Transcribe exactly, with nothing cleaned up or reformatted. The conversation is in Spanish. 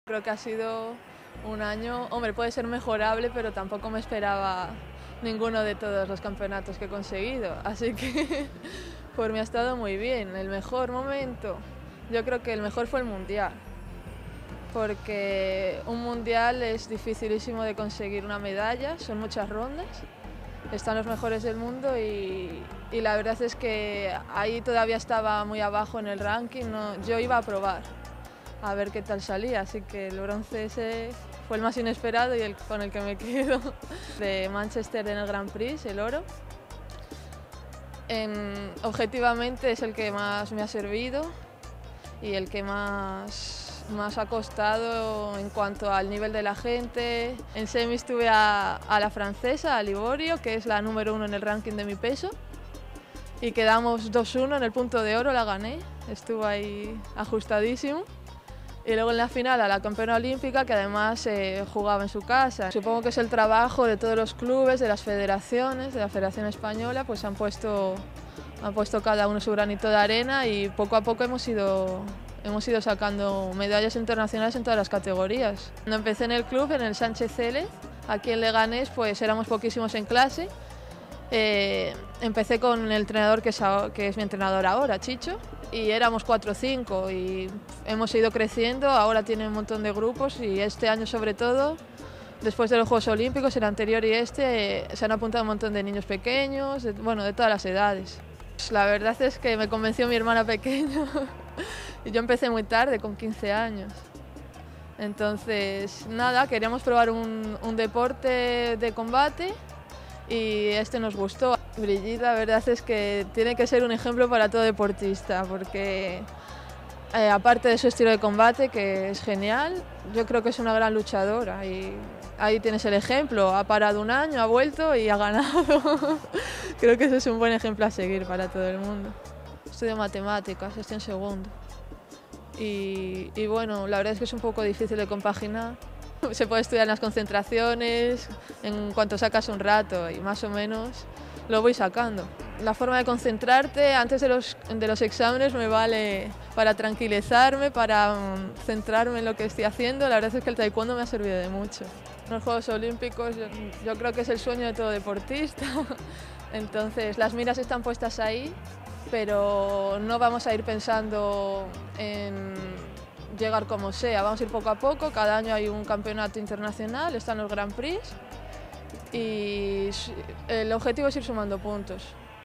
Creo que ha sido un año, hombre, puede ser mejorable, pero tampoco me esperaba ninguno de todos los campeonatos que he conseguido. Así que por mí ha estado muy bien. El mejor momento, yo creo que el mejor fue el Mundial, porque un Mundial es dificilísimo de conseguir una medalla, son muchas rondas, están los mejores del mundo y, y la verdad es que ahí todavía estaba muy abajo en el ranking, no, yo iba a probar a ver qué tal salía, así que el bronce ese fue el más inesperado y el con el que me quedo. De Manchester en el Grand Prix, el oro. En, objetivamente es el que más me ha servido y el que más, más ha costado en cuanto al nivel de la gente. En semi estuve a, a la francesa, a Liborio, que es la número uno en el ranking de mi peso, y quedamos dos uno en el punto de oro, la gané, estuvo ahí ajustadísimo. Y luego en la final a la campeona olímpica, que además eh, jugaba en su casa. Supongo que es el trabajo de todos los clubes, de las federaciones, de la Federación Española, pues han puesto, han puesto cada uno su granito de arena y poco a poco hemos ido, hemos ido sacando medallas internacionales en todas las categorías. Cuando empecé en el club, en el Sánchez Célez, aquí en Leganés, pues éramos poquísimos en clase. Eh, empecé con el entrenador que es, que es mi entrenador ahora, Chicho, y éramos cuatro o cinco y hemos ido creciendo, ahora tiene un montón de grupos y este año sobre todo, después de los Juegos Olímpicos, el anterior y este, eh, se han apuntado un montón de niños pequeños, de, bueno, de todas las edades. La verdad es que me convenció mi hermana pequeña y yo empecé muy tarde, con quince años. Entonces, nada, queríamos probar un, un deporte de combate y este nos gustó. Brigitte, la verdad es que tiene que ser un ejemplo para todo deportista, porque eh, aparte de su estilo de combate, que es genial, yo creo que es una gran luchadora y ahí tienes el ejemplo, ha parado un año, ha vuelto y ha ganado. Creo que ese es un buen ejemplo a seguir para todo el mundo. Estudio matemáticas, estoy en segundo y, y bueno, la verdad es que es un poco difícil de compaginar. Se puede estudiar en las concentraciones, en cuanto sacas un rato y más o menos lo voy sacando. La forma de concentrarte antes de los, de los exámenes me vale para tranquilizarme, para um, centrarme en lo que estoy haciendo. La verdad es que el taekwondo me ha servido de mucho. Los Juegos Olímpicos yo, yo creo que es el sueño de todo deportista, entonces las miras están puestas ahí, pero no vamos a ir pensando en llegar como sea, vamos a ir poco a poco, cada año hay un campeonato internacional, están los Grand Prix y el objetivo es ir sumando puntos.